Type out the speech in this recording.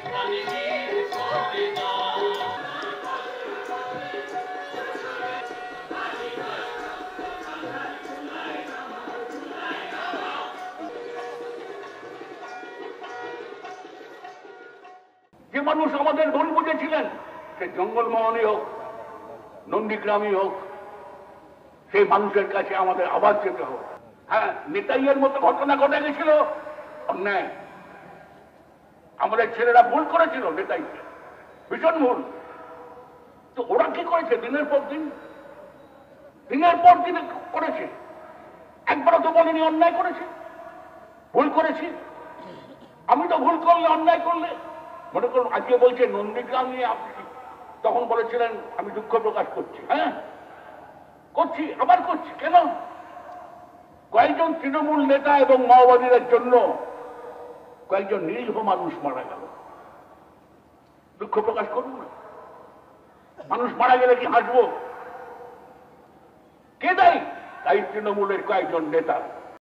যে মানুষ আমাদের ভুল বুঝেছিলেন, সে জঙ্গলমহলই হোক, নন্দীগ্রামই হোক, সেই মানুষের কাছে আমাদের আবার যেতে হোক। হ্যাঁ, নেতাইয়ের মতো ঘটনা ঘটে গেছিল, অন্যায়। আমাদের ছেলেরা ভুল করেছিল, নেতাইকে ভীষণ ভুল। তো ওরা কি করেছে? দিনের পর দিন করেছে। একবারও তো বলেনি অন্যায় করেছে, ভুল করেছি। আমি তো ভুল করলে, অন্যায় করলে, মনে করুন আজকে বলছে নন্দীগ্রাম নিয়ে আপনি, তখন বলেছিলেন আমি দুঃখ প্রকাশ করছি। হ্যাঁ, করছি, আবার করছি। কেন? কয়েকজন তৃণমূল নেতা এবং মাওবাদীদের জন্য কয়েকজন নিরীহ মানুষ মারা গেল। দুঃখ প্রকাশ করুন না। মানুষ মারা গেলে কি হাসবো? কে দায়ী? তাই তৃণমূলের কয়েকজন নেতা।